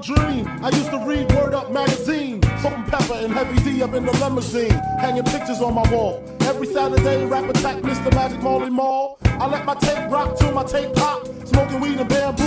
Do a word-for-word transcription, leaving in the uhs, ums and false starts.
dream. I used to read Word Up magazine, Salt and Pepper and Heavy D up in the limousine, hanging pictures on my wall. Every Saturday, rap attack Mister Magic Marley Marl. I let my tape rock till my tape pop, smoking weed and bamboo.